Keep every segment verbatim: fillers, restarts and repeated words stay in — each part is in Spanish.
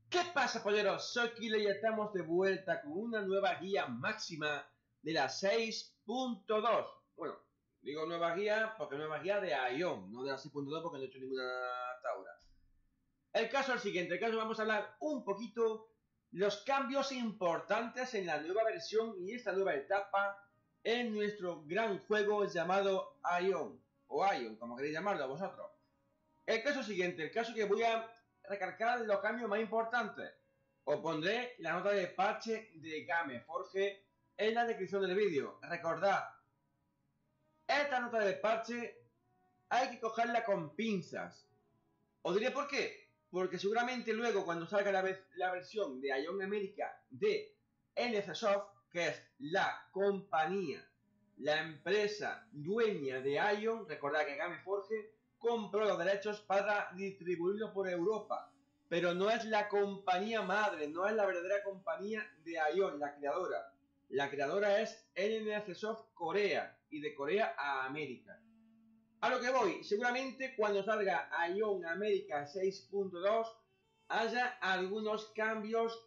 ¿Qué pasa, polleros? Soy Kile y estamos de vuelta con una nueva guía máxima de la seis punto dos. Bueno, digo nueva guía porque nueva guía de Aion, no de la seis punto dos porque no he hecho ninguna hasta ahora. El caso es el siguiente, el caso vamos a hablar un poquito de los cambios importantes en la nueva versión y esta nueva etapa en nuestro gran juego llamado Aion, o Aion, como queréis llamarlo vosotros. El caso es el siguiente, el caso que voy a recalcar los cambios más importantes. Os pondré la nota de parche de Gameforge en la descripción del vídeo. Recordad, esta nota de parche hay que cogerla con pinzas. Os diré por qué. Porque seguramente luego cuando salga la, la versión de Aion America de NCSoft, que es la compañía, la empresa dueña de Aion, recordad que Gameforge compró los derechos para distribuirlo por Europa, pero no es la compañía madre, no es la verdadera compañía de Aion, la creadora. La creadora es NCSoft Corea y de Corea a América. A lo que voy, seguramente cuando salga Aion América seis punto dos haya algunos cambios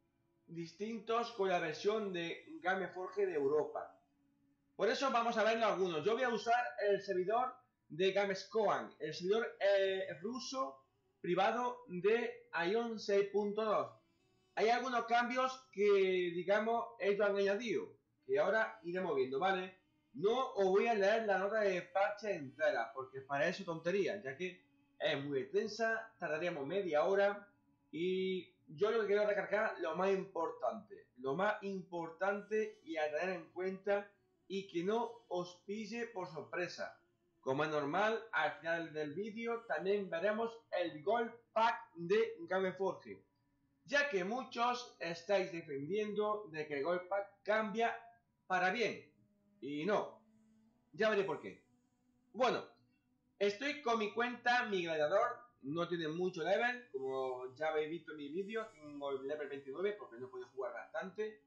distintos con la versión de Gameforge de Europa. Por eso vamos a verlo algunos. Yo voy a usar el servidor de Gamescoan, el servidor eh, ruso privado de Aion seis punto dos. Hay algunos cambios que, digamos, ellos han añadido, que ahora iremos viendo, ¿vale? No os voy a leer la nota de parche entera, porque para eso tontería, ya que es muy extensa, tardaríamos media hora, y yo lo que quiero recargar lo más importante, lo más importante y a tener en cuenta, y que no os pille por sorpresa. Como es normal, al final del vídeo también veremos el Gold Pack de Gameforge, ya que muchos estáis defendiendo de que el Gold Pack cambia para bien, y no, ya veré por qué. Bueno, estoy con mi cuenta, mi gladiador, no tiene mucho level, como ya habéis visto en mi vídeo, tengo el level veintinueve porque no puedo jugar bastante.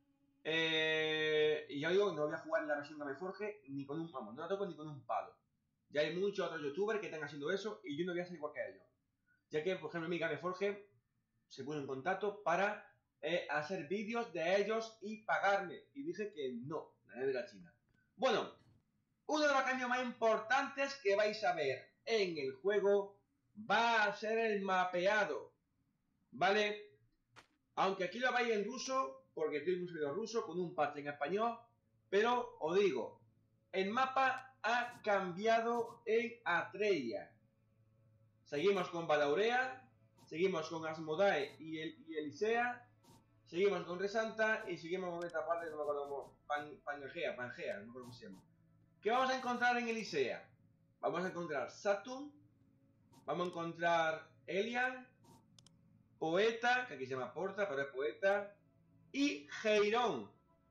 Eh, y ya digo, no voy a jugar la versión Gameforge ni con un, vamos, no la toco ni con un palo. Ya hay muchos otros youtubers que están haciendo eso y yo no voy a ser igual que ellos. Ya que, por ejemplo, mi Gameforge se puso en contacto para eh, hacer vídeos de ellos y pagarme. Y dije que no, la de la China. Bueno, uno de los cambios más importantes que vais a ver en el juego va a ser el mapeado, ¿vale? Aunque aquí lo veis en ruso, porque estoy en un servidor ruso con un parche en español, pero os digo, el mapa ha cambiado en Atreia. Seguimos con Balaurea, seguimos con Asmodae y, el, y Elisea, seguimos con Resanta y seguimos con esta parte que no me acuerdo, Pan, Pangea, Pangea, no me acuerdo cómo se llama. ¿Qué vamos a encontrar en Elisea? Vamos a encontrar Saturn, vamos a encontrar Elian, Poeta, que aquí se llama Porta, pero es Poeta, y Geirón.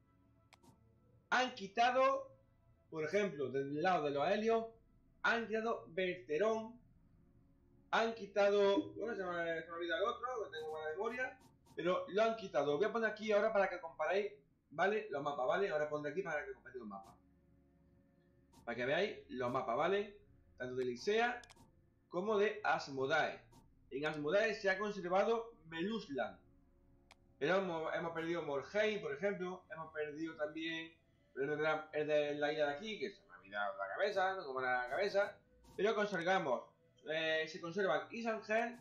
Han quitado, por ejemplo, del lado de los Helios, han quitado Berterón, han quitado, bueno, se me, se me olvida el otro, que tengo buena memoria, pero lo han quitado. Voy a poner aquí ahora para que comparéis, ¿vale? Los mapas, ¿vale? Ahora pondré aquí para que comparéis los mapas. Para que veáis los mapas, ¿vale? Tanto de Elisea como de Asmodae. En Asmodae se ha conservado Melusland. Pero hemos, hemos perdido Morheim, por ejemplo. Hemos perdido también el de la isla de aquí, que se me ha olvidado la cabeza, no como la cabeza. Pero conservamos, eh, se conservan Isangel,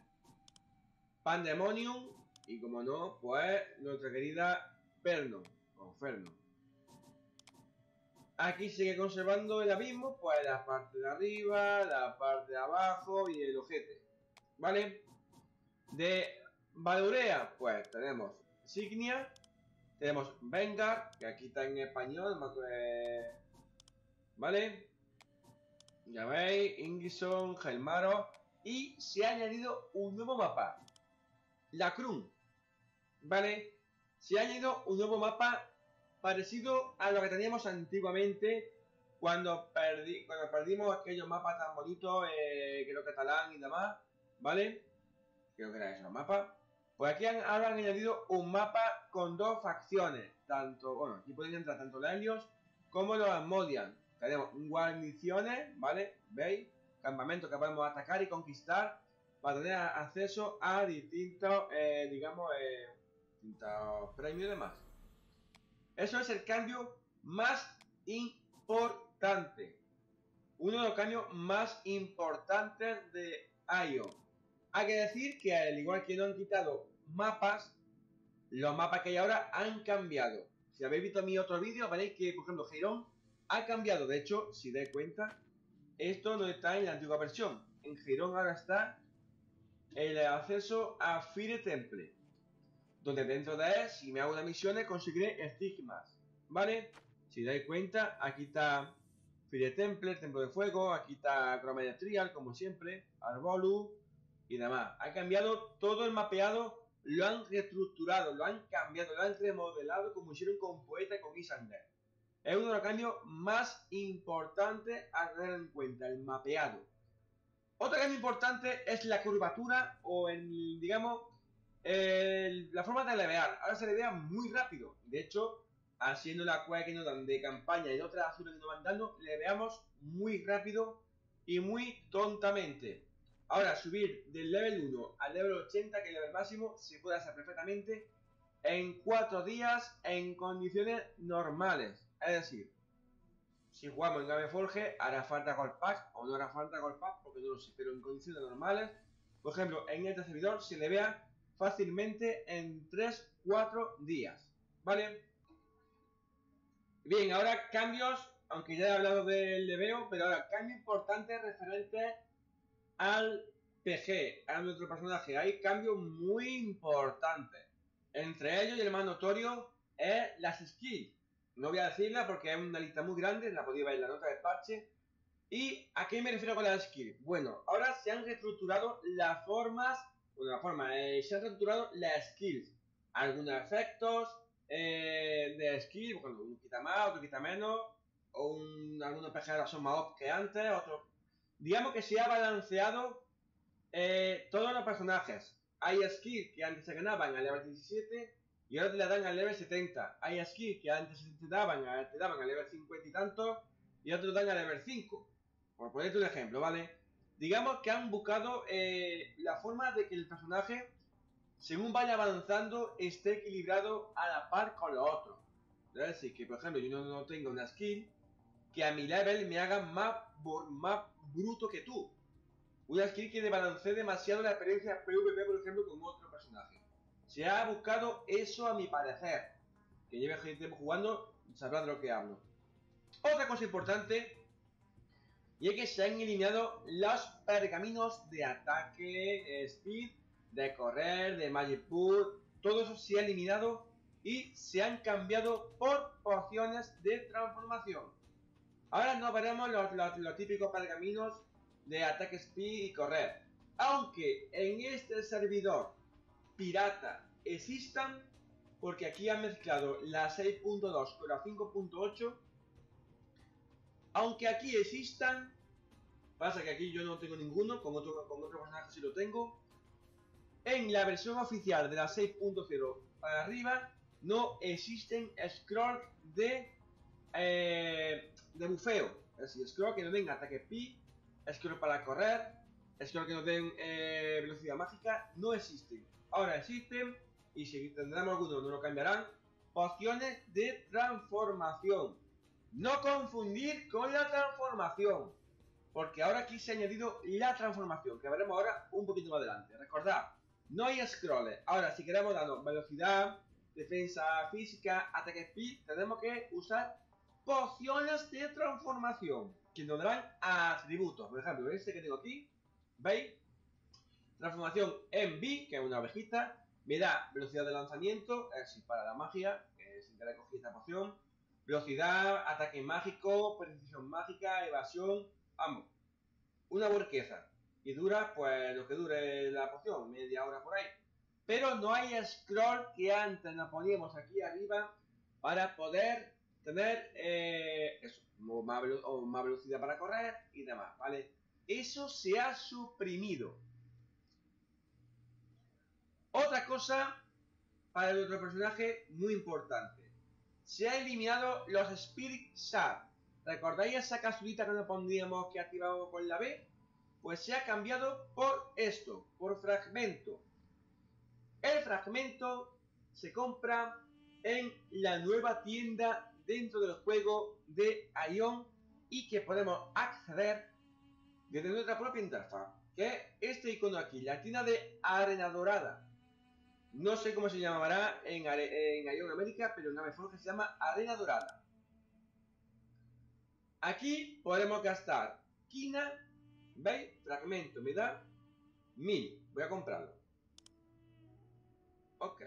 Pandemonium y, como no, pues nuestra querida Vernon, o Ferno. Aquí sigue conservando el abismo, pues la parte de arriba, la parte de abajo y el ojete, ¿vale? De Valeurea, pues tenemos Signia, tenemos Vengar, que aquí está en español, ¿vale? Ya veis, Ingison, Gelmaro, y se ha añadido un nuevo mapa, la Krun, ¿vale? Se ha añadido un nuevo mapa parecido a lo que teníamos antiguamente cuando, perdí, cuando perdimos aquellos mapas tan bonitos, eh, creo que catalán y demás, ¿vale? Creo que eran esos mapas. Pues aquí han, ahora han añadido un mapa con dos facciones, tanto, bueno, aquí pueden entrar tanto los Helios como los Asmodian. Tenemos guarniciones, ¿vale? ¿Veis? Campamentos que podemos atacar y conquistar. para tener acceso a distintos, eh, digamos, eh, distintos premios y demás. Eso es el cambio más importante. Uno de los cambios más importantes de Ion. Hay que decir que al igual que no han quitado mapas, los mapas que hay ahora han cambiado. Si habéis visto mi otro vídeo, veréis que, por ejemplo, Heiron ha cambiado. De hecho, si dais cuenta, esto no está en la antigua versión. En Heiron ahora está el acceso a Fire Temple, donde dentro de él, si me hago las misiones, conseguiré estigmas, ¿vale? Si dais cuenta, aquí está Fire Temple, Templo de Fuego, aquí está Chroma Trial, como siempre, Arbolus y demás. Ha cambiado todo el mapeado, lo han reestructurado, lo han cambiado, lo han remodelado como hicieron con Poeta y con Isander. Es uno de los cambios más importantes a tener en cuenta, el mapeado. Otro cambio importante es la curvatura o el, digamos, el, la forma de levear. Ahora se levea muy rápido. De hecho, haciendo la cueva que nos dan de campaña y otras azules que nos van dando, leveamos muy rápido y muy tontamente. Ahora, subir del level uno al level ochenta, que es el level máximo, se puede hacer perfectamente en cuatro días en condiciones normales. Es decir, si jugamos en Gameforge, hará falta Gold Pack o no hará falta Gold Pack, porque no lo sé, pero en condiciones normales, por ejemplo, en este servidor se le vea fácilmente en tres cuatro días, ¿vale? Bien, ahora cambios, aunque ya he hablado del leveo, pero ahora cambio importante referente al P G, a nuestro personaje. Hay cambios muy importantes. Entre ellos, y el más notorio, es las skills. No voy a decirla porque es una lista muy grande, la podéis ver en la nota del parche. ¿Y a qué me refiero con las skills? Bueno, ahora se han reestructurado las formas, bueno, la forma, eh, se han reestructurado las skills. Algunos efectos eh, de skill, bueno, uno quita más, otro quita menos, o un, algunos P G son más off que antes, otros... Digamos que se ha balanceado eh, todos los personajes. Hay skills que antes se ganaban al level diecisiete y ahora te la dan al level setenta. Hay skills que antes te daban, te daban al level cincuenta y tanto y ahora te lo dan al level cinco. Por ponerte un ejemplo, ¿vale? Digamos que han buscado eh, la forma de que el personaje, según vaya avanzando, esté equilibrado a la par con los otros. Es decir, que por ejemplo yo no, no tengo una skill que a mi level me haga más, más bruto que tú. Una skill que balancee demasiado la experiencia PvP, por ejemplo, con otro personaje. Se ha buscado eso a mi parecer. Que lleve tiempo jugando, sabrá de lo que hablo. Otra cosa importante, y es que se han eliminado los pergaminos de ataque, speed, de correr, de magic pool. Todo eso se ha eliminado y se han cambiado por pociones de transformación. Ahora no veremos los, los, los típicos pergaminos de ataque, speed y correr. Aunque en este servidor pirata existan, porque aquí han mezclado la seis punto dos con la cinco punto ocho. Aunque aquí existan, pasa que aquí yo no tengo ninguno, con otro, con otro personaje sí lo tengo. En la versión oficial de la seis punto cero para arriba no existen scrolls de, eh, de bufeo. Es decir, scroll que no den ataque speed, scroll para correr, scroll que no den eh, velocidad mágica, no existen. Ahora existen, y si tendremos alguno no lo cambiarán, pociones de transformación. No confundir con la transformación, porque ahora aquí se ha añadido la transformación, que veremos ahora un poquito más adelante. Recordad, no hay scrolls. Ahora, si queremos darnos velocidad, defensa física, ataque speed, tenemos que usar pociones de transformación, que nos darán atributos. Por ejemplo, este que tengo aquí, ¿veis? Transformación en B, que es una ovejita, me da velocidad de lanzamiento, es decir, para la magia, que sin querer cogí esta poción, velocidad, ataque mágico, precisión mágica, evasión, ambos. Una burqueza. Y dura, pues, lo que dure la poción, media hora por ahí. Pero no hay scroll que antes nos poníamos aquí arriba para poder tener eh, eso, o más, o más velocidad para correr y demás, ¿vale? Eso se ha suprimido. Otra cosa para el otro personaje muy importante. Se han eliminado los Spirit Shard. ¿Recordáis esa capsulita que nos pondríamos que activábamos con la B? pues se ha cambiado por esto, por fragmento. El fragmento se compra en la nueva tienda dentro del juego de Aion y que podemos acceder desde nuestra propia interfaz, que es este icono aquí, la tienda de Arena Dorada. No sé cómo se llamará en, en Aion América, pero en Gameforge se llama Arena Dorada. Aquí podemos gastar quina, ¿veis? Fragmento, me da mil. Voy a comprarlo. Ok.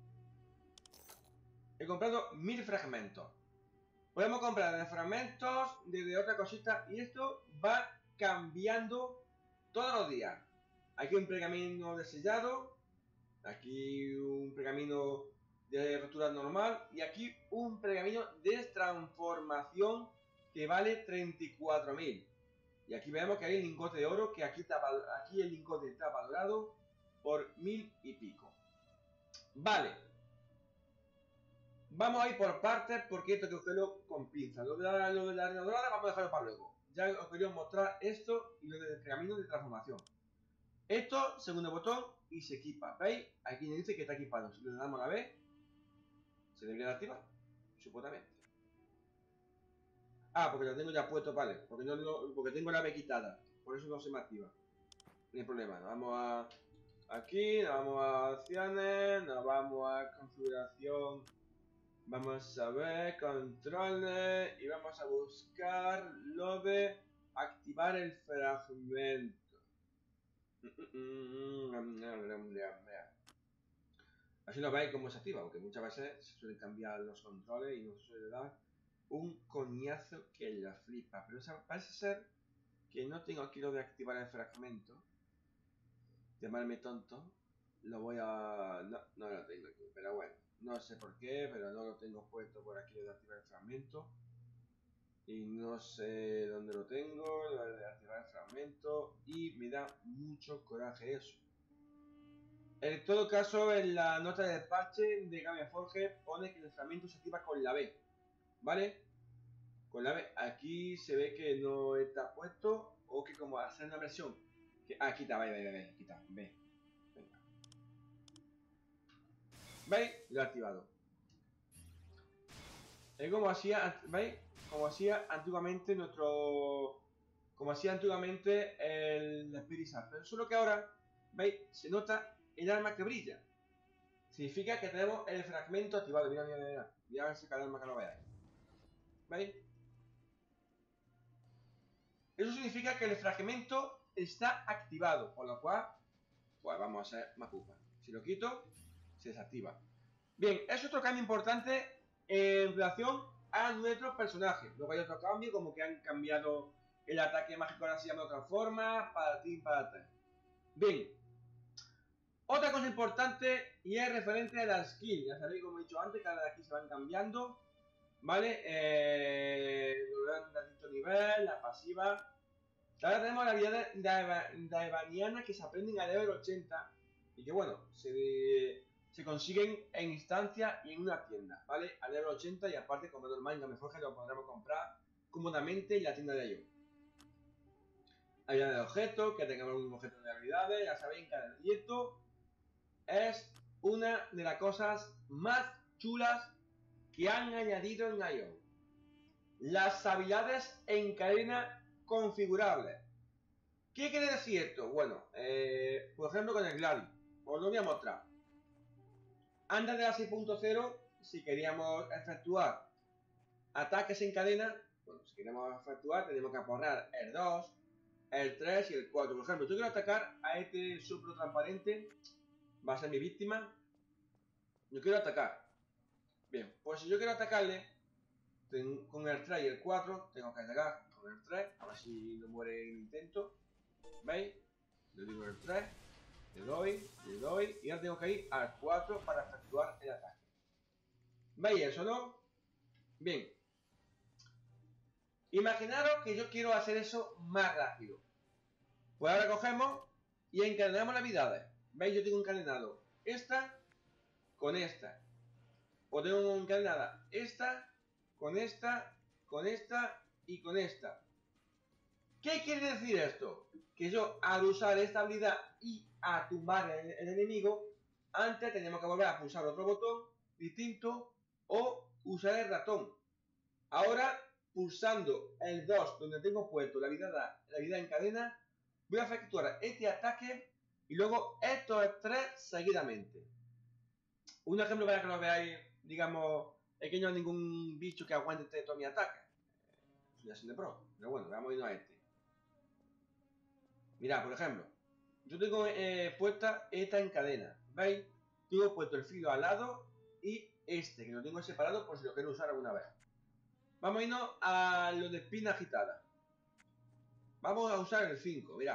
He comprado mil fragmentos. Podemos comprar de fragmentos, de, de otra cosita, y esto va cambiando todos los días. Aquí un pergamino de sellado, aquí un pergamino de rotura normal, y aquí un pergamino de transformación que vale treinta y cuatro mil. Y aquí vemos que hay el lingote de oro, que aquí, está, aquí el lingote está valorado por mil y pico. Vale. Vamos a ir por partes porque esto hay que cogerlo con pinzas. Lo de la, lo de la arena dorada vamos a dejarlo para luego. Ya os quería mostrar esto y lo del pergamino de transformación. Esto, segundo botón, y se equipa. ¿Veis? Aquí me dice que está equipado. Si le damos a la B, se debería de activar. Supuestamente. Ah, porque lo tengo ya puesto, vale. Porque, no, no, porque tengo la B quitada. Por eso no se me activa. No hay problema. Nos vamos a... Aquí, nos vamos a opciones, nos vamos a configuración. Vamos a ver, controles, y vamos a buscar lo de activar el fragmento. Así lo veis cómo se activa, porque muchas veces se suelen cambiar los controles y nos suele dar un coñazo que la flipa. Pero parece ser que no tengo aquí lo de activar el fragmento. Llamarme tonto. Lo voy a... No, no lo tengo aquí, pero bueno. No sé por qué, pero no lo tengo puesto por aquí de activar el fragmento. Y no sé dónde lo tengo, lo de activar el fragmento. Y me da mucho coraje eso. En todo caso, en la nota del parche de Gameforge pone que el fragmento se activa con la B. ¿Vale? Con la B. Aquí se ve que no está puesto. O que como hacer una versión. Que, ah, quita, ve, ve, ve, quita, ve. Venga. ¿Veis? Lo he activado. Es como hacía, ¿veis? Como hacía antiguamente nuestro... Como hacía antiguamente el Spirit. Pero solo que ahora, ¿veis? Se nota el arma que brilla. Significa que tenemos el fragmento activado. Mira, mira, mira. Mira a ver si cada arma que lo veáis. ¿Veis? Eso significa que el fragmento está activado. Por lo cual, pues vamos a hacer más pupa. Si lo quito, se desactiva. Bien, es otro cambio importante en relación a nuestros personajes. Luego hay otro cambio, como que han cambiado el ataque mágico, ahora se llama de otra forma, para ti, para ti. Bien. Otra cosa importante y es referente a la skill. Ya sabéis, como he dicho antes, cada de aquí se van cambiando. ¿Vale? Eh, de distinto nivel, la pasiva. Ahora tenemos la habilidad de Daevaniana que se aprenden a level ochenta. Y que bueno, se, se consiguen en instancia y en una tienda, ¿vale? A level ochenta y aparte, como normal, en Gameforge lo podremos comprar cómodamente en la tienda de ellos. Habilidad de objetos, que tengamos un objeto de habilidades, ya sabéis, cada... Y esto es una de las cosas más chulas que han añadido en Aion. Las habilidades en cadena configurables. ¿Qué quiere decir esto? Bueno, eh, por ejemplo con el Gladi. Os lo voy a mostrar. Antes de la seis punto cero, si queríamos efectuar ataques en cadena, bueno, si queremos efectuar, tenemos que aporrear el dos, el tres y el cuatro. Por ejemplo, yo quiero atacar a este supro transparente, va a ser mi víctima. Yo quiero atacar. Bien, pues si yo quiero atacarle, con el tres y el cuatro, tengo que atacar con el tres, a ver si no muere en el intento. ¿Veis? Le digo el tres, le doy, le doy, y ahora tengo que ir al cuatro para efectuar el ataque. ¿Veis eso, no? Bien. Imaginaros que yo quiero hacer eso más rápido. Pues ahora cogemos y encadenamos las habilidades. ¿Veis? Yo tengo encadenado esta con esta. O tengo encadenada esta con esta, con esta y con esta. ¿Qué quiere decir esto? Que yo al usar esta habilidad y a tumbar el, el enemigo, antes tenemos que volver a pulsar otro botón distinto o usar el ratón. Ahora, pulsando el dos donde tengo puesto la habilidad, la habilidad en cadena, voy a efectuar este ataque y luego estos tres seguidamente. Un ejemplo para que lo veáis, digamos, es que no hay ningún bicho que aguante todo mi ataque. Soy así de pro, pero bueno, vamos a irnos a este. Mirad, por ejemplo, yo tengo eh, puesta esta en cadena, ¿veis? Tengo puesto el filo al lado y este, que lo tengo separado por si lo quiero usar alguna vez. Vamos a irnos a lo de espina agitada. Vamos a usar el cinco, mirad.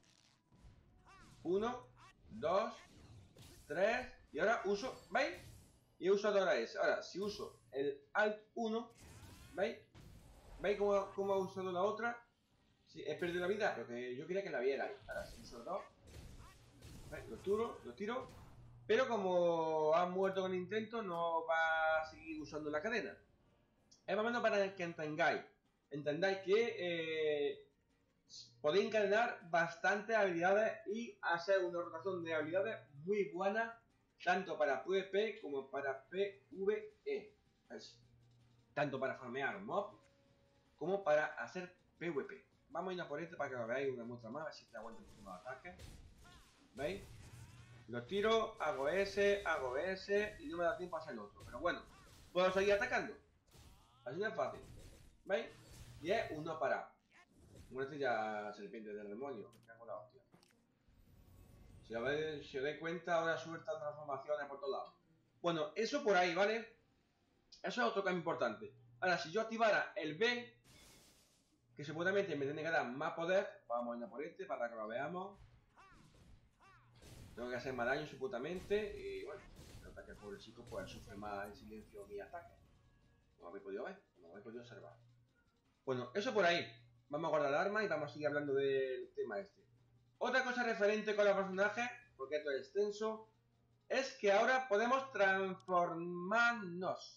uno, dos, tres, y ahora uso, ¿veis? Y he usado ahora ese. Ahora, si uso el Alt uno, ¿veis? ¿Veis cómo, cómo he usado la otra? Sí, he perdido la vida, pero que yo quería que la vierais. Ahora, si uso dos, ¿veis? Los tiro, los tiro. Pero como han muerto con el intento, no va a seguir usando la cadena. Es más o menos para que entendáis. Entendáis que eh, podéis encadenar bastantes habilidades y hacer una rotación de habilidades muy buena, tanto para PvP como para PvE. Es, tanto para farmear mobs como para hacer PvP. Vamos a ir a por este para que lo veáis una muestra más, a ver si te aguanta el turno de ataque. ¿Veis? Los tiro, hago ese, hago ese y no me da tiempo a hacer el otro. Pero bueno, puedo seguir atacando. Así es fácil. ¿Veis? Y es uno parado. Una estrella serpiente del demonio. Me cago en la hostia. Si os dais si dais cuenta, ahora sueltan transformaciones por todos lados. Bueno, eso por ahí, ¿vale? Eso es otro cambio importante. Ahora, si yo activara el B, que seguramente me tiene que dar más poder, vamos a ir a por este para que lo veamos. Tengo que hacer más daño supuestamente. Y bueno, creo que el pobre chico pues sufre más en silencio mi ataque. Como habéis podido ver, como habéis podido observar. Bueno, eso por ahí. Vamos a guardar el arma y vamos a seguir hablando del tema este. Otra cosa referente con los personajes, porque esto es extenso, es que ahora podemos transformarnos.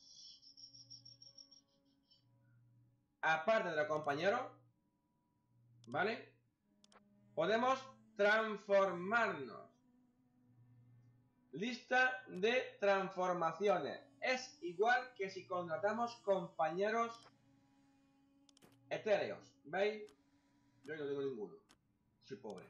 Aparte de los compañeros, ¿vale? Podemos transformarnos. Lista de transformaciones. Es igual que si contratamos compañeros etéreos. ¿Veis? Yo no tengo ninguno. Soy pobre.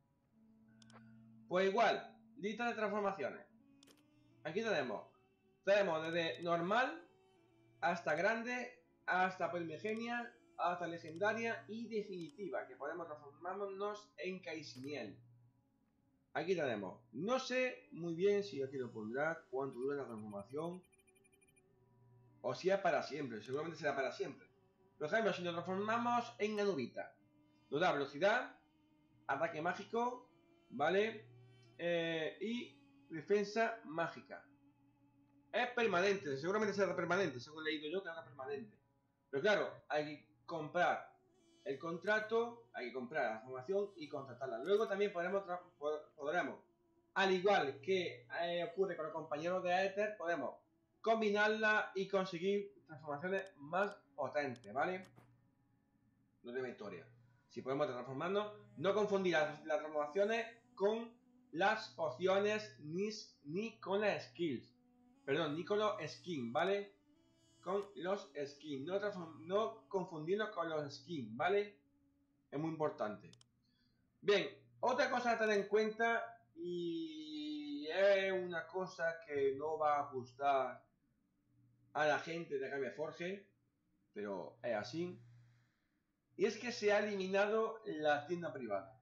Pues igual, lista de transformaciones. Aquí tenemos. Tenemos desde normal hasta grande, hasta primigenia, hasta legendaria y definitiva, que podemos transformarnos en Caisiniel. Aquí tenemos. No sé muy bien si aquí lo pondrá, cuánto dura la transformación, o si es para siempre. Seguramente será para siempre. Por ejemplo, si nos transformamos en Anubita, nos da velocidad, ataque mágico, ¿vale? Eh, y defensa mágica. Es permanente, seguramente será permanente, según he leído yo que era permanente. Pero claro, hay que comprar el contrato, hay que comprar la formación y contratarla. Luego también podremos, podremos al igual que eh, ocurre con los compañeros de Aether, podemos combinarla y conseguir transformaciones más potentes, ¿vale? No de victoria. Si podemos transformarnos, no confundir las, las transformaciones con las pociones ni, ni con las skills. Perdón, ni con los skins, ¿vale? Con los skins. No, no confundirlos con los skins, ¿vale? Es muy importante. Bien, otra cosa a tener en cuenta, y es una cosa que no va a gustar a la gente de Gamer Forge, pero es así. Y es que se ha eliminado la tienda privada.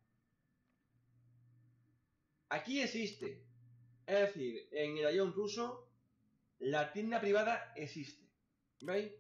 Aquí existe. Es decir, en el Ion ruso, la tienda privada existe. ¿Veis?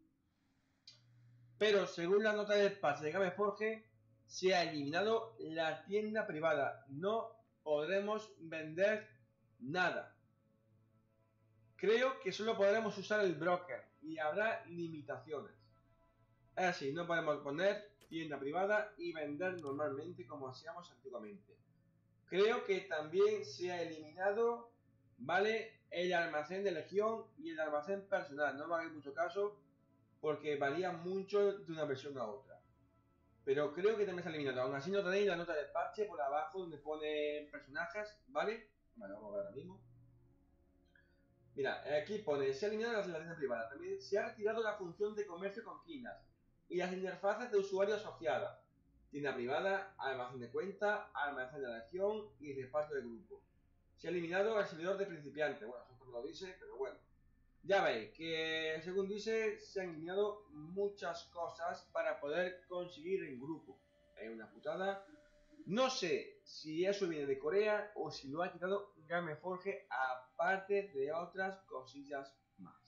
Pero según la nota del patch de Gamer Forge, se ha eliminado la tienda privada. No podremos vender nada. Creo que solo podremos usar el broker y habrá limitaciones. Es así, no podemos poner tienda privada y vender normalmente como hacíamos antiguamente. Creo que también se ha eliminado, ¿vale?, el almacén de legión y el almacén personal. No me hagáis mucho caso porque varía mucho de una versión a otra. pero creo que también se ha eliminado. Aún así no tenéis la nota del parche por abajo donde pone personajes, ¿vale? Vale, vamos a ver ahora mismo. Mira, aquí pone, se ha eliminado la tienda privada. También se ha retirado la función de comercio con quinas y las interfaces de usuario asociadas. Tienda privada, almacén de cuenta, almacén de región y reparto de grupo. Se ha eliminado el servidor de principiantes. Bueno, eso no lo dice, pero bueno. Ya veis que, según dice, se han eliminado muchas cosas para poder conseguir en grupo. Es una putada. No sé si eso viene de Corea o si lo ha quitado Gameforge, aparte de otras cosillas más.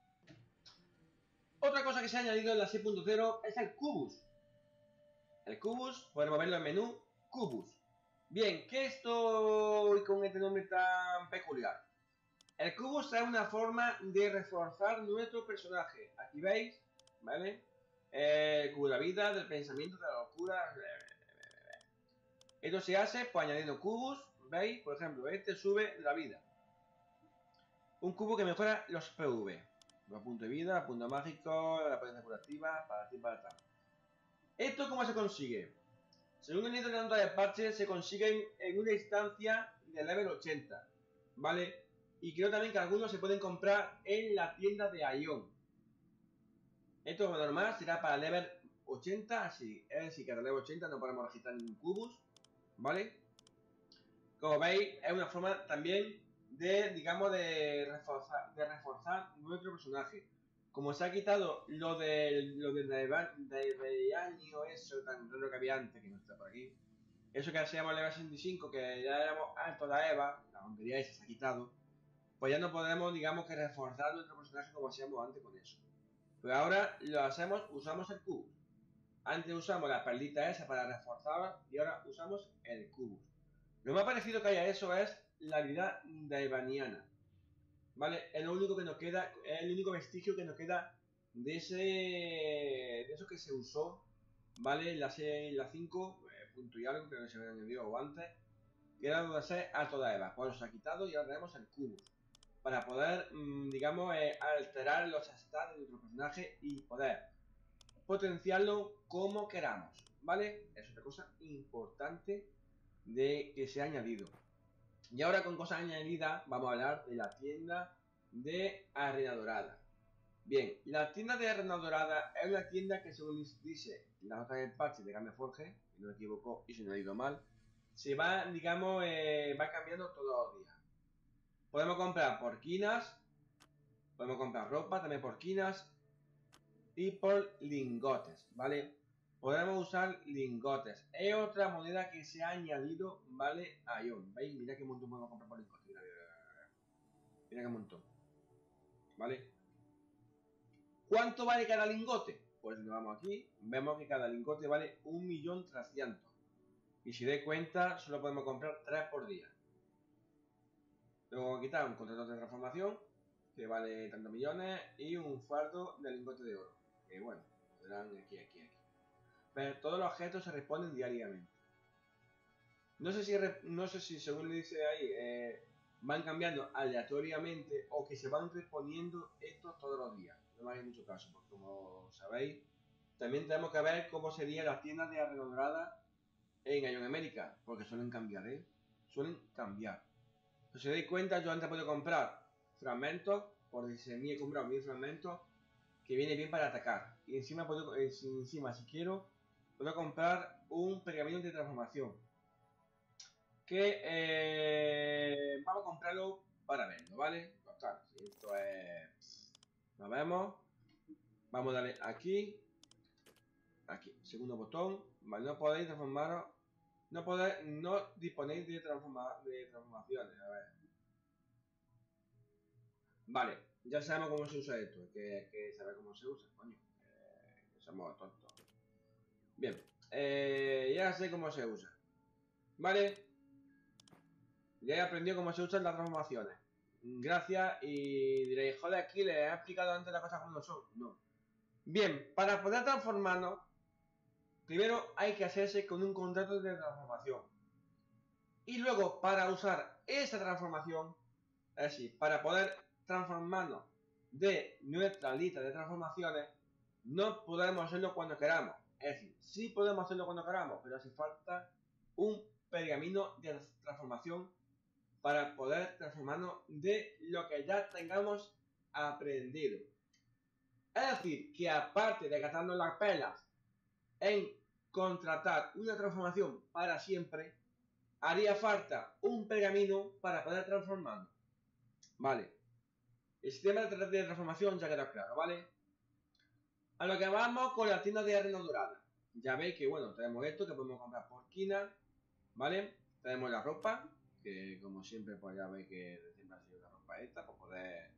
Otra cosa que se ha añadido en la seis punto cero es el Cubus. El Cubus, podemos verlo en menú, Cubus. Bien, ¿qué estoy con este nombre tan peculiar? El Cubus es una forma de reforzar nuestro personaje. Aquí veis, ¿vale? El cubo de la vida, del pensamiento, de la locura. Esto se hace pues añadiendo cubos, ¿veis? Por ejemplo, este sube la vida. Un cubo que mejora los P V. Los puntos de vida, punto mágico, la potencia curativa, para ti, para tal. ¿Esto cómo se consigue? Según el nivel de nota de parche, se consiguen en una instancia de level ochenta, ¿vale? Y creo también que algunos se pueden comprar en la tienda de Ion. Esto es lo normal, será para level ochenta, así. Es decir, que hasta level ochenta no podemos registrar ningún cubos, ¿vale? Como veis, es una forma también de, digamos, de reforzar, de reforzar nuestro personaje. Como se ha quitado lo del lo del de año, eso tan raro que había antes, que no está por aquí. Eso que hacíamos level sesenta y cinco, que ya éramos alto de Eva, la tontería esa se ha quitado. Pues ya no podemos, digamos, que reforzar nuestro personaje como hacíamos antes con eso. Pero ahora lo hacemos, usamos el cubo. Antes usamos la perlita esa para reforzar y ahora usamos el cubo. Lo más parecido que haya eso es la habilidad daevaniana, ¿vale? Es lo único que nos queda, es el único vestigio que nos queda de ese, de eso que se usó, ¿vale? La seis, la cinco, eh, punto y algo, creo que se había añadido o antes, que era donde hacer alto daeva. Pues nos ha quitado y ahora tenemos el cubo, para poder, mmm, digamos, eh, alterar los stats de nuestro personaje y poder potenciarlo como queramos, ¿vale? Es otra cosa importante de que se ha añadido. Y ahora con cosas añadidas vamos a hablar de la tienda de Arena Dorada. Bien, la tienda de Arena Dorada es una tienda que, según dice la nota del parche de Gameforge, si no me equivoco y si no he ido mal, se va, digamos, eh, va cambiando todos los días. Podemos comprar por quinas, podemos comprar ropa también por quinas y por lingotes, ¿vale? Podemos usar lingotes. Es otra moneda que se ha añadido, ¿vale? A Ion. ¿Veis? Mira qué montón podemos comprar por lingotes. Mira, mira, mira. Mira qué montón. ¿Vale? ¿Cuánto vale cada lingote? Pues nos vamos aquí. Vemos que cada lingote vale un millón trescientos. Y si dais cuenta, solo podemos comprar tres por día. Luego vamos a quitar un contrato de transformación, que vale tantos millones, y un fardo de lingote de oro. Que bueno, serán aquí, aquí, aquí. Pero todos los objetos se responden diariamente. No sé si, no sé si según le dice ahí, eh, van cambiando aleatoriamente o que se van respondiendo estos todos los días. No me hagáis mucho caso, porque como sabéis, también tenemos que ver cómo serían las tiendas de Arena Dorada en Ion América, porque suelen cambiar, ¿eh? Suelen cambiar. Si os dais cuenta, yo antes puedo comprar fragmentos, por si me he comprado mil fragmentos, que viene bien para atacar. Y encima, puedo, eh, encima si quiero, puedo comprar un pergamino de transformación. Que eh, vamos a comprarlo para verlo, ¿vale? Total, si esto es... Lo vemos. Vamos a darle aquí. Aquí, segundo botón. Vale, no podéis transformaros. No podéis, no disponéis de, transforma, de transformaciones. A ver. Vale, ya sabemos cómo se usa esto. Que, que saber cómo se usa, coño. Eh, que somos tontos. Bien, eh, ya sé cómo se usa. Vale. Ya he aprendido cómo se usan las transformaciones. Gracias, y diréis, joder, aquí le he explicado antes las cosas como son. No. Bien, para poder transformarnos, primero hay que hacerse con un contrato de transformación. Y luego, para usar esa transformación, es decir, para poder transformarnos de nuestra lista de transformaciones, no podemos hacerlo cuando queramos. Es decir, sí podemos hacerlo cuando queramos, pero hace falta un pergamino de transformación para poder transformarnos de lo que ya tengamos aprendido. Es decir, que aparte de gastarnos las pelas en contratar una transformación para siempre, haría falta un pergamino para poder transformarnos. Vale. El sistema de transformación ya quedó claro, ¿vale? A lo que vamos con la tienda de arena dorada. Ya veis que, bueno, tenemos esto que podemos comprar por esquina, ¿vale? Tenemos la ropa, que como siempre, pues ya veis que siempre ha sido la ropa esta, para poder...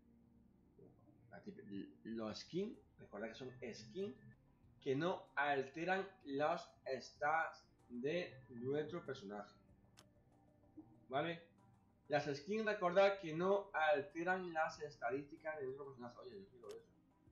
Los skins, recordad que son skins que no alteran los stats de nuestro personaje, ¿vale? Las skins, recordad que no alteran las estadísticas de nuestro personaje. Oye, yo quiero eso.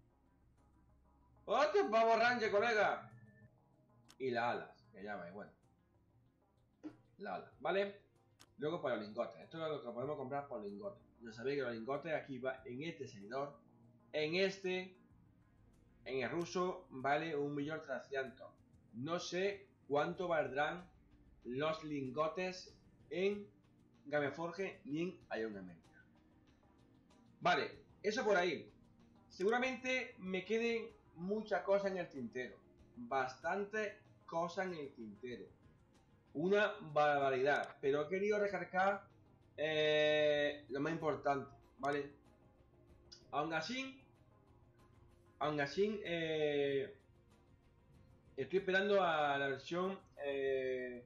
¡Otro pavo ranger, colega! Y las alas, que ya veis, bueno. Las alas, ¿vale? Luego para los lingotes. Esto es lo que podemos comprar por lingotes. Ya sabéis que los lingotes aquí va en este servidor. En este, en el ruso, vale un millón trescientos mil. No sé cuánto valdrán los lingotes en Gameforge ni en Ion America. Vale, eso por ahí. Seguramente me queden muchas cosas en el tintero. Bastante cosas en el tintero. Una barbaridad. Pero he querido recargar eh, lo más importante, ¿vale? Aún así, aún así, eh, estoy esperando a la versión eh,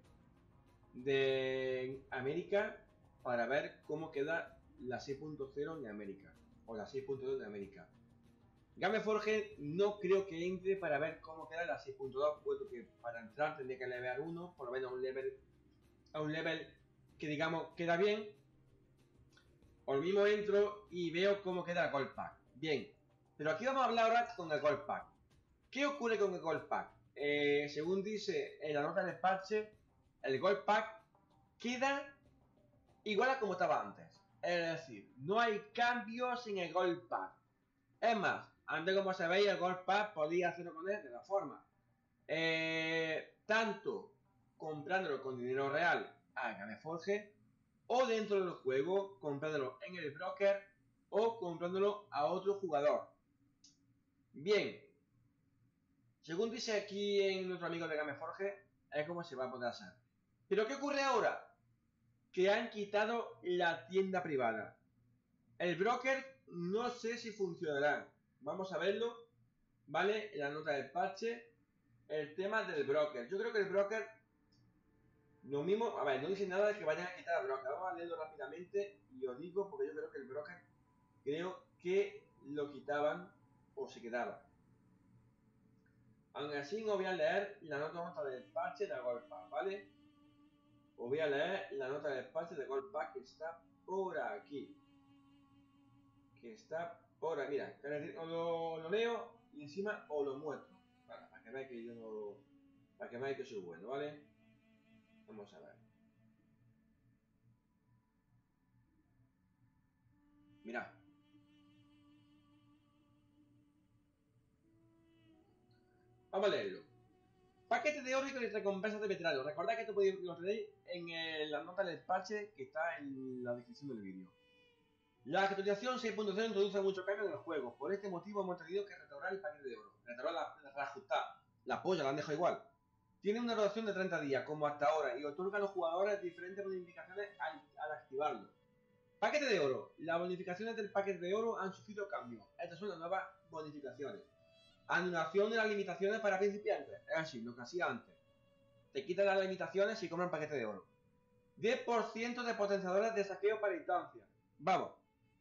de América para ver cómo queda la seis punto cero en América. O la seis punto dos de América. Gameforge no creo que entre para ver cómo queda la seis punto dos, puesto que para entrar tendría que levear uno, por lo menos un level, a un level que digamos queda bien. O lo mismo entro y veo cómo queda el Gold Pack. Bien, pero aquí vamos a hablar ahora con el Gold Pack. ¿Qué ocurre con el Gold Pack? Eh, según dice en la nota del parche, el Gold Pack queda igual a como estaba antes. Es decir, no hay cambios en el Gold Pack. Es más, antes como sabéis el Gold Pack podía hacerlo con él de la forma. Eh, tanto comprándolo con dinero real a Gameforge o dentro del juego comprándolo en el broker o comprándolo a otro jugador. Bien, según dice aquí en nuestro amigo de Gameforge, es como se va a poder hacer. Pero ¿qué ocurre ahora? Que han quitado la tienda privada. El broker no sé si funcionará. Vamos a verlo, ¿vale? En la nota del parche, el tema del broker. Yo creo que el broker, lo mismo, a ver, no dice nada de que vayan a quitar el broker. Vamos a leerlo rápidamente y os digo, porque yo creo que el broker, creo que lo quitaban o se quedaba. Aún así, os voy a leer la nota, nota del parche de Gold Pack, ¿vale? Os voy a leer la nota del parche de Gold Pack que está por aquí. Que está por aquí, mira, os lo, lo leo y encima os lo muestro. Vale, para que veáis que yo no. Para que veáis que soy bueno, ¿vale? Vamos a ver. Mirad. Vamos a leerlo. Paquete de oro y recompensas de veterano. Recordad que esto podéis lo tenéis en el, la nota del parche que está en la descripción del vídeo. La actualización seis punto cero introduce muchos cambios en el juego. Por este motivo hemos tenido que restaurar el paquete de oro. Restaurar la, la reajustar. La polla la han dejado igual. Tiene una duración de treinta días, como hasta ahora, y otorga a los jugadores diferentes bonificaciones al, al activarlo. Paquete de oro. Las bonificaciones del paquete de oro han sufrido cambios. Estas son las nuevas bonificaciones. Anulación de las limitaciones para principiantes. Es así, lo que hacía antes. Te quitan las limitaciones si compran paquete de oro. diez por ciento de potenciadores de saqueo para instancia. Vamos.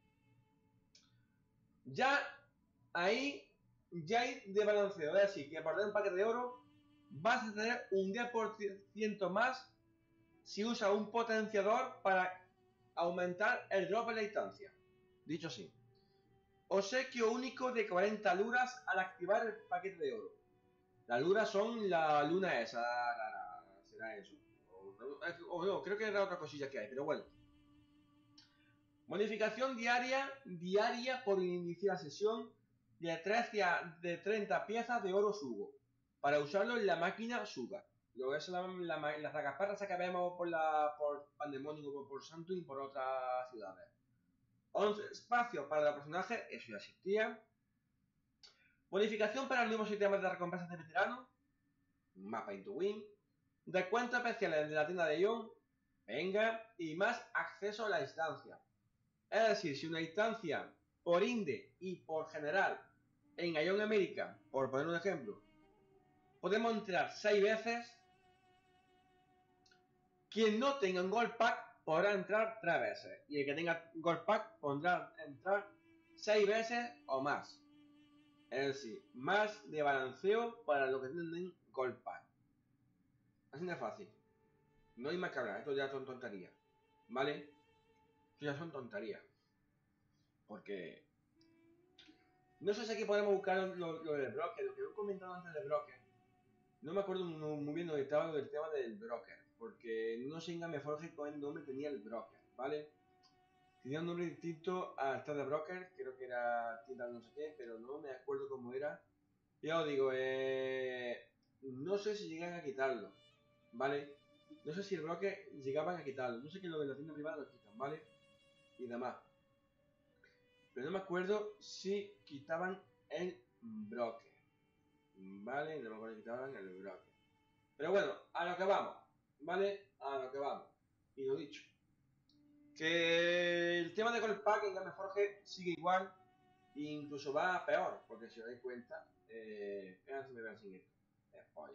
Ya ahí ya hay de balanceo. Es decir, que por tener un paquete de oro vas a tener un diez por ciento más si usas un potenciador para aumentar el drop en la instancia. Dicho así. Obsequio único de cuarenta luras al activar el paquete de oro. Las luras son la luna esa, rara, será eso. O, o no, creo que era otra cosilla que hay, pero bueno. Bonificación diaria, diaria por iniciar sesión de, trece a, de treinta piezas de oro subo. para usarlo en la máquina Sugar. Lo que es la, la, las ragaparras que vemos por la por Pandemonium, por, por Santum y por otras ciudades. once espacios para los personajes, eso ya existía. Bonificación para el nuevo sistema de recompensas de veteranos. Mapa into Win. Descuentos especiales de la tienda de Ion. Venga. Y más acceso a la instancia. Es decir, si una instancia por Inde y por general en Ion América, por poner un ejemplo, podemos entrar seis veces. Quien no tenga un Gold Pack podrá entrar tres veces. Y el que tenga Gold Pack podrá entrar seis veces o más. Es decir, más de balanceo para los que tienen Gold Pack. Así de fácil. No hay más que hablar, esto ya son tonterías. ¿Vale? Esto ya son tonterías. Porque... no sé si aquí podemos buscar lo, lo, lo del broker, lo que he comentado antes del broker. No me acuerdo muy, muy bien lo que estaba del tema del broker. Porque no sé en Gameforge con el nombre tenía el broker, ¿vale? Tenía un nombre distinto a estar de broker, creo que era tienda no sé qué, pero no me acuerdo cómo era. Ya os digo, eh, no sé si llegan a quitarlo, ¿vale? No sé si el broker llegaban a quitarlo, no sé que lo de la tienda privada lo quitan, ¿vale? Y demás. Pero no me acuerdo si quitaban el broker, ¿vale? No me acuerdo si quitaban el broker. Pero bueno, a lo que vamos, ¿vale? A lo que vamos. Y lo dicho. Que el tema de Gold Pack en Gameforge sigue igual, e incluso va peor, porque si os dais cuenta, eh, si me vean sin esto, es polla.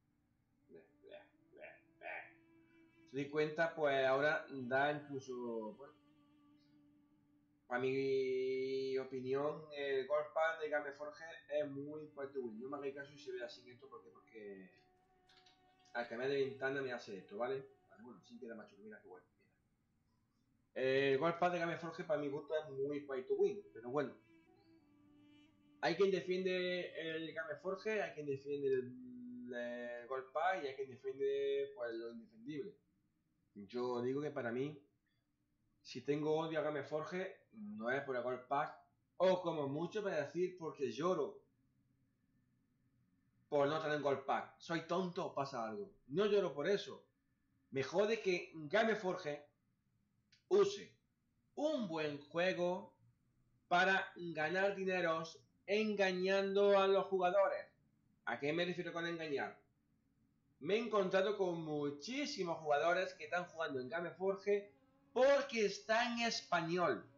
Si os dais cuenta, pues ahora da incluso, bueno, para mi opinión, el Gold Pack de Gameforge es muy pay to win. No me hagáis caso si se ve sin esto, porque, porque al cambiar de ventana me hace esto, ¿vale? Vale, bueno, sin queda macho, mira qué bueno. El Gold Pack de Gameforge para mi gusto es muy pay to win, pero bueno. Hay quien defiende el Gameforge, hay quien defiende el, el Gold Pack y hay quien defiende pues, lo indefendible. Yo digo que para mí, si tengo odio a Gameforge, no es por el Gold Pack, o como mucho para decir porque lloro por no tener Gold Pack. Soy tonto o pasa algo. No lloro por eso. Me jode que Gameforge use un buen juego para ganar dineros engañando a los jugadores. ¿A qué me refiero con engañar? Me he encontrado con muchísimos jugadores que están jugando en Gameforge porque está en español.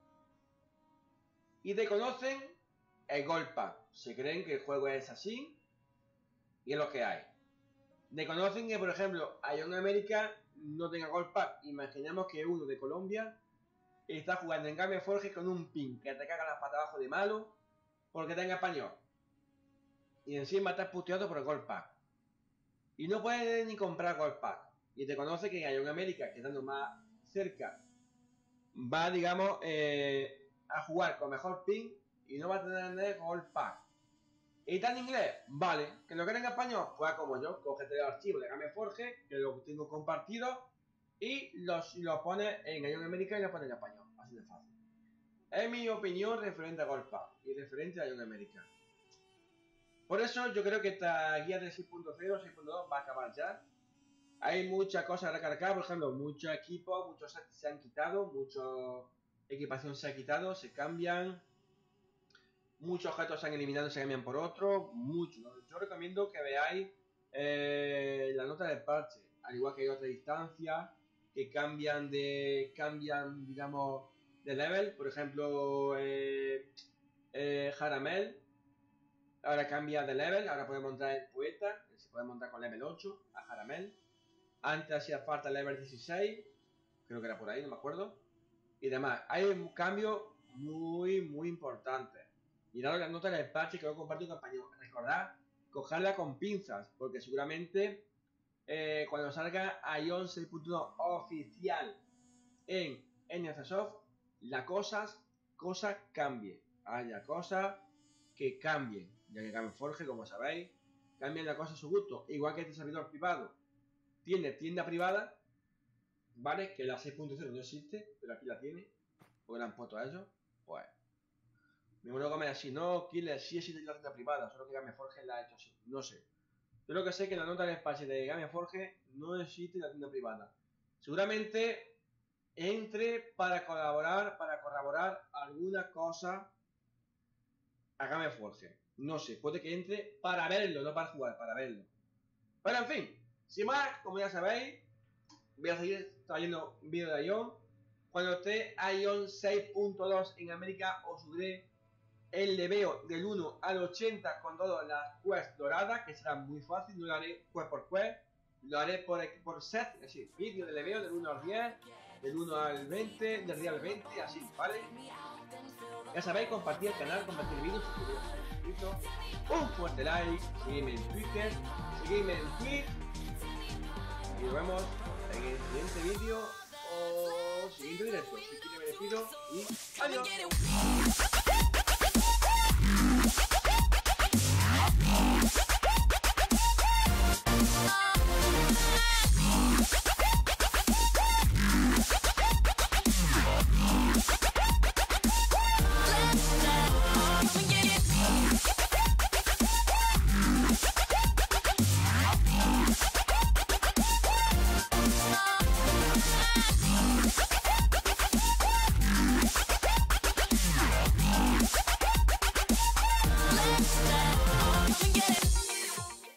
Y te conocen el Gold Pack. Se creen que el juego es así y es lo que hay. Te conocen que, por ejemplo, Ion América no tenga Gold Pack. Imaginemos que uno de Colombia está jugando en Gameforge con un ping que te caga las patas abajo de malo porque está en español. Y encima estás puteado por el Gold Pack. Y no puedes ni comprar Gold Pack. Y te conoce que en Ion América, que estando más cerca, va, digamos, eh, a jugar con mejor ping y no va a tener Gold Pack. ¿Y está en inglés? Vale. ¿Que lo quieren en español? Pues como yo, cógete el archivo de Gameforge, que lo tengo compartido, y los, lo pones en Ion América y lo pones en español. Así de fácil. Es mi opinión referente a Gold Pack y referente a Ion América. Por eso yo creo que esta guía de seis punto cero, seis punto dos va a acabar ya. Hay muchas cosas a recargar, por ejemplo, muchos equipos, muchos sets se han quitado, mucha equipación se ha quitado, se cambian, muchos objetos se han eliminado y se cambian por otros, muchos. Yo recomiendo que veáis eh, la nota del parche, al igual que hay otras instancias que cambian de, cambian, digamos, de level, por ejemplo, eh, eh, Jaramel, ahora cambia de level, ahora podemos montar el poeta, se puede montar con level ocho a Jaramel. Antes hacía falta level dieciséis, creo que era por ahí, no me acuerdo. Y demás, hay un cambio muy, muy importante. Mirad las notas del parche que lo comparto en compañero. Recordad, cogerla con pinzas, porque seguramente eh, cuando salga Ion seis punto uno oficial en NCSoft, la cosa, cosa cambie. Haya cosas que cambien, ya que Gameforge, como sabéis, cambian la cosa a su gusto. Igual que este servidor privado tiene tienda privada, ¿vale? Que la seis punto cero no existe, pero aquí la tiene, porque la han puesto a ellos, pues. Mi mono come así, no, Killer, sí existe la tienda privada, solo que Gameforge la ha hecho así, no sé. Yo lo que sé es que en la nota del despacho de Gameforge no existe la tienda privada. Seguramente entre para colaborar, para corroborar alguna cosa a Gameforge. No sé, puede que entre para verlo, no para jugar, para verlo. Pero en fin, sin más, como ya sabéis, voy a seguir trayendo vídeos de Ion. Cuando esté Ion seis punto dos en América, os subiré el leveo del uno al ochenta con todas las quests doradas, que será muy fácil. No lo haré quest por quest, lo haré por, por set, es decir, vídeo de leveo del uno al diez, del uno al veinte, del diez al veinte, así, ¿vale? Ya sabéis, compartir el canal, compartir el vídeo, suscribiros, un fuerte like, seguidme en Twitter, seguidme en Twitch, y nos vemos en el siguiente vídeo o siguiente directo. Si quiere me despido y adiós.